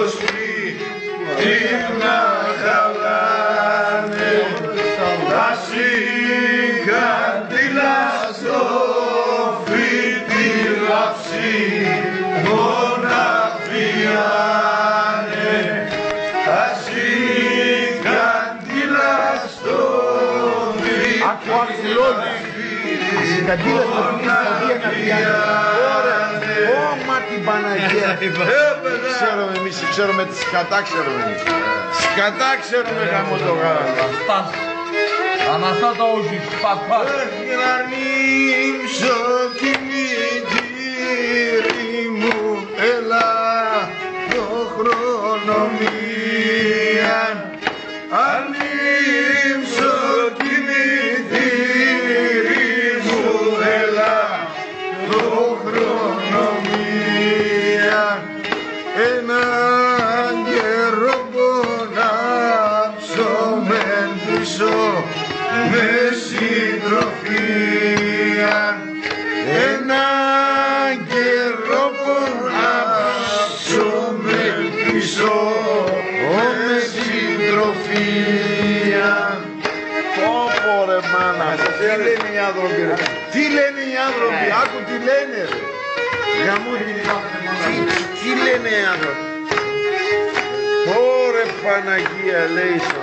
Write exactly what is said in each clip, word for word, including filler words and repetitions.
σπίτι να χαλάνε, τα συγκαντήλα στο φίτι λαψί μόνα βιάνε, τα συγκαντήλα στο φίτι Συγκαντήλα στο φίτι να βιάνε. Ω, μα την Παναγία. Ξέρουμε εμείς, ξέρουμε τη σκατά, ξέρουμε εμείς. Σκατά ξέρουμε γάμο το γάλα. Αναστάτα όχι, παπά. Γρανίμσο κημητήρι μου, έλα το χρόνο μίαν. Ανήμσο κημητήρι μου, έλα το χρόνο μίαν. Έναν καιρό πονάψω μεν πίσω με συντροφία, έναν καιρό πονάψω με πίσω με συντροφία. Πω πω ρε μάνα, τι λένε οι άνθρωποι ρε. Τι λένε οι άνθρωποι, άκου τι λένε ρε. Γαμούτι, τι λένε οι άνθρωποι. Ωρε Παναγία λέησον.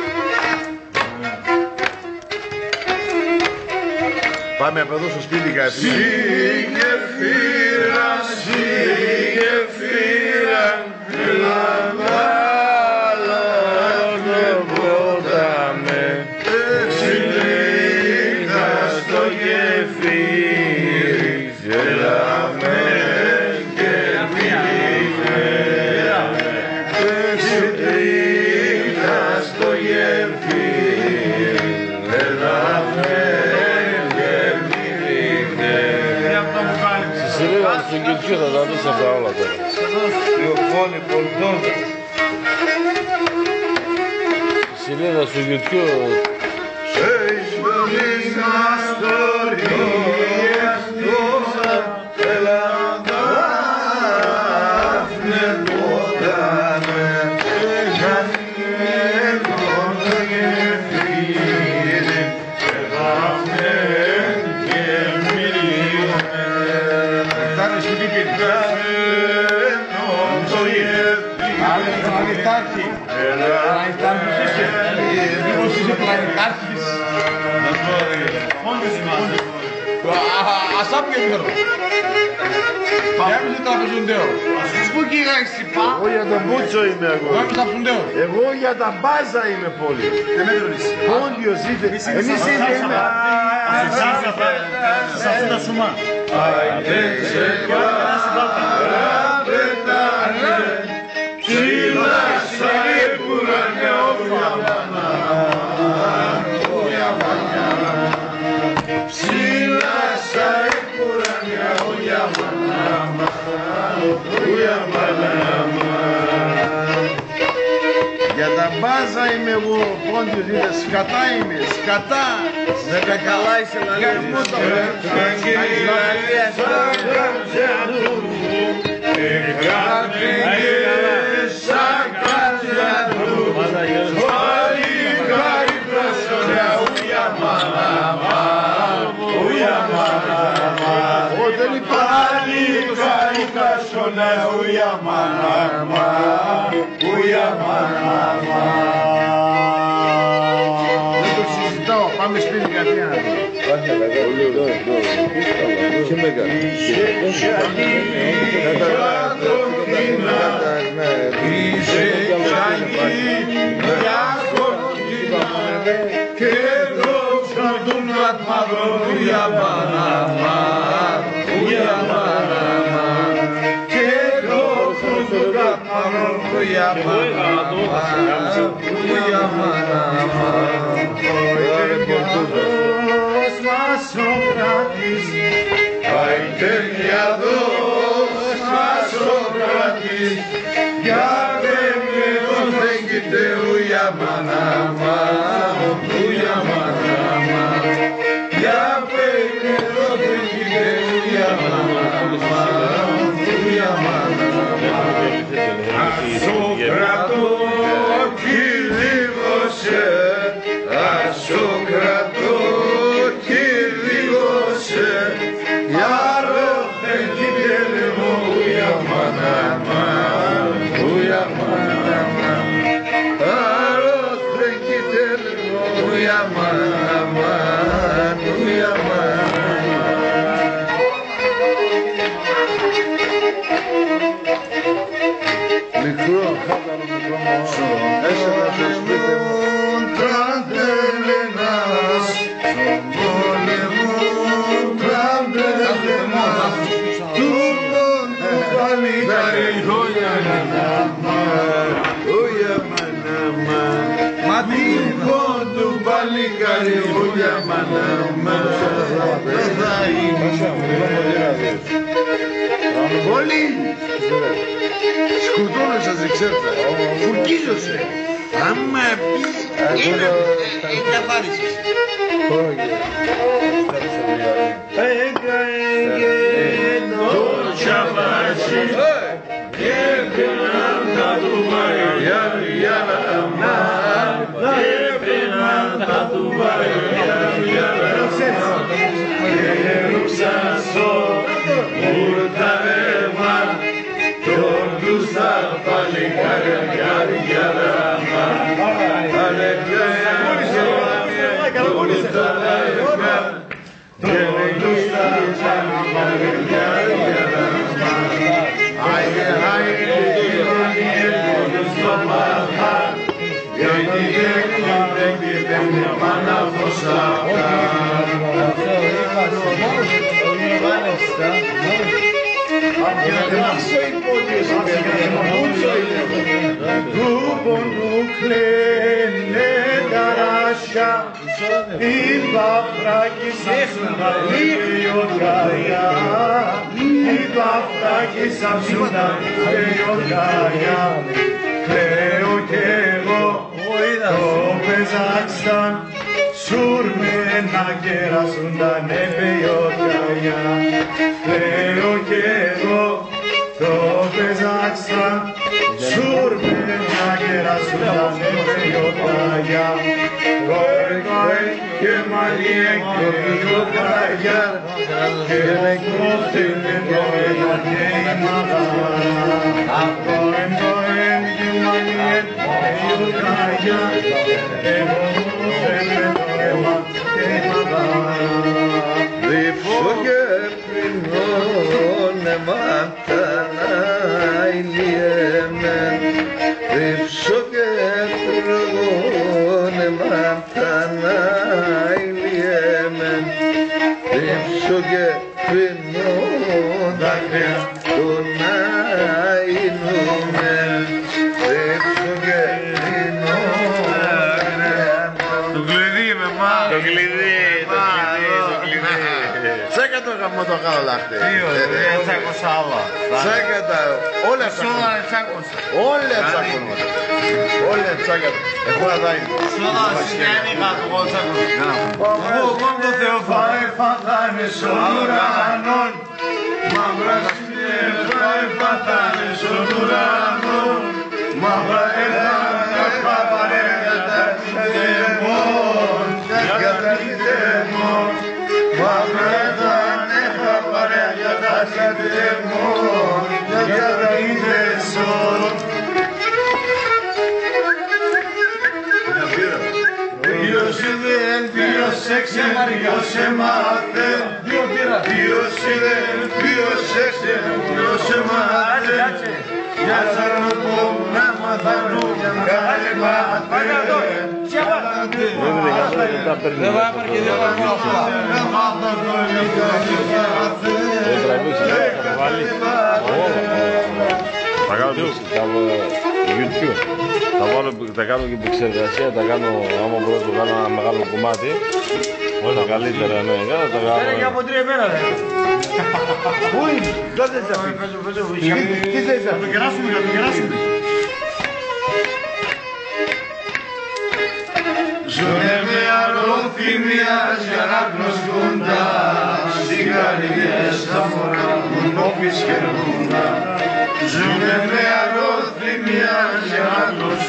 Πάμε από εδώ στο σπίτι κάτι. Συγγεφύρα, συγγεφύρα, Ελλάδα, δεν ποτάμε. Συντρίχα στο γεφύρι, γελάμε και μιλάμε. Συντρίχα στο γεφύρι, γελάμε. Στον YouTube θα τα δεις αυτά όλα τώρα. Λιοφώνει πολτώνα. Σελίδα στο YouTube. Seis vezes na história toda, ela dá-me toda, já nem toda que filha, ela nem que menina. Tá no espírito de Deus. Não sou eu. Πλανητάρχη. Πλανητάρχη είσαι. Μήπως είσαι πλανητάρχης. Πόντες είμαστε. Ασάπια μήρο. Διάμισε τραπεζοντέο. Πού κυράξεις είπα. Εγώ για τον Μπούτσο είμαι εγώ. Διάμισε τραπεζοντέο. Εγώ για τα μπάζα είμαι πόλη. Πόντιος είτε. Εμείς είτε είμαι. Σε αυτή τα σουμά. Άιντε σε παραπετάνε, ψηλάσα επουράνε ουιαμάνα, ουιαμάνα. Ψηλάσα επουράνε ουιαμάνα, ουιαμάνα. Για τα μπάζα είμαι εγώ, Πόντιος είτε. Σκατά είμαι, σκατά. Δεν τα καλά είσαι να λες. Δεν το συζητάω, πάμε σπίτι κατευθείαν. Και μεγάλο. Και εδώ ξαναδούν μαύρο ουιαμάνα, ουιαμάνα. Και εδώ ξαναδούν μαύρο ουιαμάνα, ουιαμάνα. Μας ο κράτης, άιντε μια δός μας ο κράτης, για δεν με τον δέγγιτε ουιαμάνα, ουιαμάνα. Για δεν με τον δέγγιτε ουιαμάνα, ουιαμάνα. Ασοκρατώ κι λίγωσε, ασοκρατώ κι λίγωσε, γιάρο δεν κοιτέλε μου ουια μανάμα, ουια μανάμα, άρο δεν κοιτέλε μου ουια μανάμα, ουια μανάμα. Μικρό, χάταρο μικρό μόνο, έσαι στο σπίτι μου. Τραμπελενάς, στον πόλεμο τραμπελενάς, του πόντου παλικάρι, ουια μανάμα, ουια μανάμα, μα του πόντου παλικάρι, ουια μανάμα, δεν θα είναι. Όλοι σκοτώνεσαι, δεν ξέρετε, φουρκίζωσε. Άμα πεις, είναι καθάρισες. Έκανε το τσαπάσι και πέναν τα τουβάρια για να μάθει, και πέναν τα τουβάρια για να μάθει, και ρουξάσω ουρταβέμα τον τους τα παλικάρια για να του πονού κλαίνε τα ράσια, η Παυράκη σαψούνα λιωτάρια, η Παυράκη σαψούνα λιωτάρια. Κλαίω κι εγώ το πεζάξαν, σουρμένα κεράσουν τα νεπαιωτάρια. Κλαίω κι εγώ το πεζάξαν, σουρμένα κεράσουν τα νεπαιωτάρια. Κοε κοε και μαλλιέ και γιωτάρια, και κόφτεινε το εγωγέιματα. Κοε κοε και μαλλιέ και γιωτάρια, και κόφτεινε το εγωγέιματα. Δίψω και πρινώνε μάτανα ηλιέμεν, δίψω και πρινώνε μάτανα ηλιέμεν, δίψω και πρινώνε δάκρυα τον αεινούμεν, δίψω και πρινώνε. Το κλειδί με μάνα. Το κλειδί, το κλειδί, το κλειδί. Τσέκα το γαμμό το κάνω λάχτε. Τι ωραία, τσάκωσα άλλα. Τσέκα τα, όλα τσάκωσα. Όλα τσάκωσα. Όλα τσάκωσα. Εγώ να δάει. Σώδα, συνένει κάτω, εγώ τσάκωσα. Εγώ κόμ το Θεοφάε φάτανε στον ουρανόν. Μαύρα συνέφα εφάτανε στον ουρανόν. Μαύρα έφανε παπαρέα τα τιμών. Για τα τιμών. Μαύρα έφανε παπαρέα για τα τιμών. Για τα τιμών. Ποιος δεν, ποιος έξερε, ποιος έμαθε. Ποιος δεν, ποιος έξερε, ποιος έμαθε. Για σαρνοπό να μαθανώ, για μεγάλη μάθε. Δεν θα έπαρχε δύο πράγματα απλά. Να μάθανω, για μεγάλη μάθε. Δεν τραβήξε, θα το βάλει. Θα κάνω YouTube. Θα, βάλω, θα κάνω και επεξεργασία, θα κάνω, άμα μπορώ να το κάνω ένα μεγάλο κομμάτι. Όλα καλύτερα, ναι, θα το κάνω. Είναι και από τρία ημέρα, ρε. Πού είναι, δεν θες να πει. Τι θες να πει, το κεράσουμε, το κεράσουμε. Ζουνε με αρωθυμίας για να γνωσκούντα, σιγαριές στα μωρά μου νόπις χαιρνούντα. Ζουνε με αρωθυμίας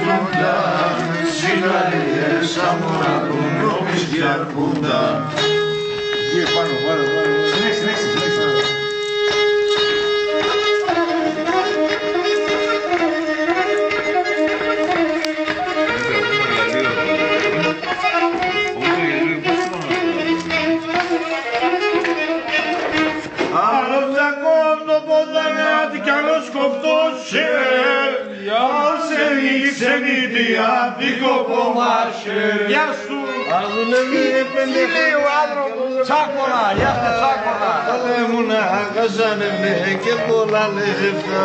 κοντά, σιγαρίες αμόρα που νόμις και αρκούντα. Κύριε πάνω, πάνω, πάνω. Συνέχισε, συνέχισε, συνέχισε. Άλλος διακόντο ποδανάτη κι άλλος κοφτός άλλος ξενίτια δικοπομάσαι. Γεια σου! Τι λέει ο άνθρωπος? Τσάκωνα, γεια σου Τσάκωνα! Παλέμουνα, χάσανε με και πολλά λεφτά.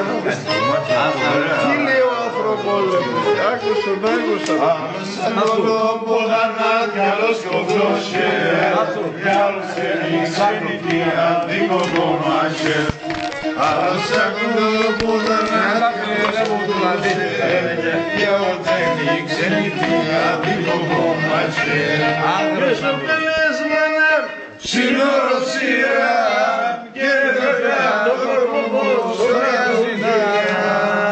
Τι λέει ο άνθρωπος? Άκουσον, άκουσον. Άλλος ποδανάτη κι άλλος κοφτός άλλος ξενίτια δικοπομάσαι. Άλλος ακούω που δεν άκουσον και όταν η ξενιτία δικοπομάσαι. Και στο καλέσμανε συνορωσία και βέβαια το κορμό σωριά ζητά.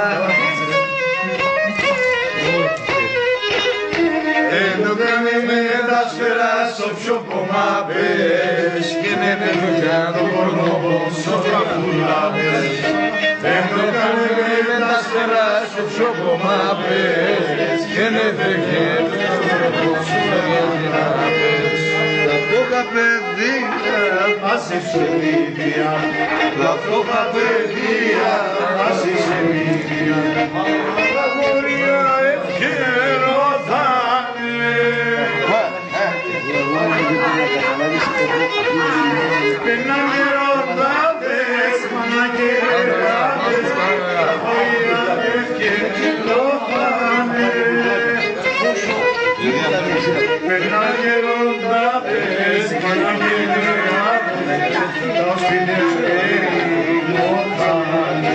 Ενώ κάνε με τα σφαίρα στο πιο κομμάπες και ναι παιδιά το κορμό σωριά πουλάπες. Ενώ κάνε με τα σφαίρα στο πιο κομμάπες και ναι παιδιά το κορμό σωριά πουλάπες. Τα φόκα παιδιά πάση σε μύδια, τα φόκα παιδιά πάση σε μύδια. Τα γόρια ευκαιρώθανε. Παιναν γεροντάδες, μάνα γεροντάδες, τα γόρια ευκαιρώθανε. Παιναν γεροντάδες, μάνα γεροντάδες, τα σπίτες ευκαιρώθανε.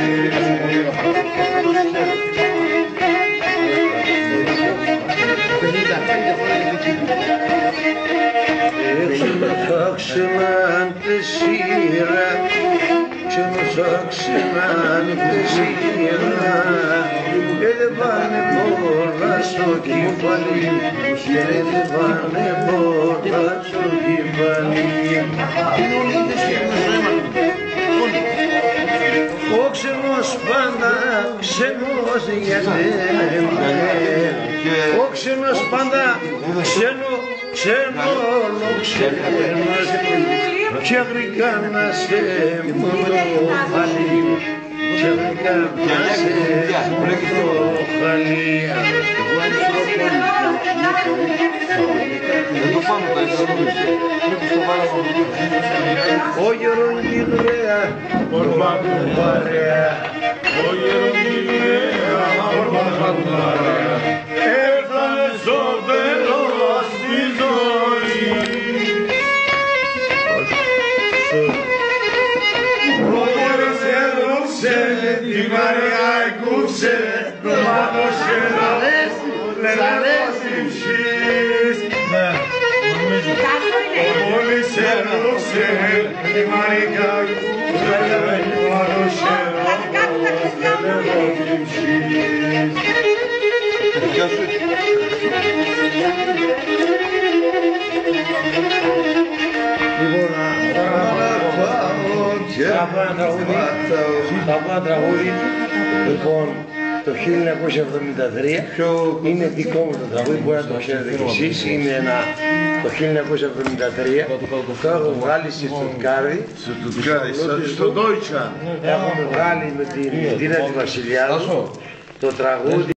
Ξεμάν τη σειρά, ξεμάν τη σειρά. Έλεβανε πολλά στο κεφάλι, έλεβανε πολλά στο κεφάλι. Ο ξενός πάντα ξενός γιατρεύεται. Ο ξενός πάντα ξένο, ξένο, ξένος και βρήκα να σε μόνο χαλί και βρήκα να σε μόνο χαλί. Ο γεροντινέα, ορμά του παρέα, ο γεροντινέα, ορμά του παρέα. Έφτανε στο τέλος τη ζωή. Ο γέρος έδωξε, τη Μαριά εκούξε, το μάτος έδωξε, λερανός υψής. Ο πόλης έδωξε, τη Μαριά εκούξε, το μάτος έδωξε, λερανός υψής. Λοιπόν, θα πω ένα τραγούδι. Λοιπόν, το χίλια εννιακόσια εβδομήντα τρία είναι δικό μου το τραγούδι, μπορεί να το ξέρετε κι εσείς. Είναι ένα το χίλια εννιακόσια εβδομήντα τρία. Το έχω βγάλει στη Στουτγκάρδη. Στο Deutschland. Έχουμε βγάλει με την Τινα τη Βασιλιάδου το τραγούδι.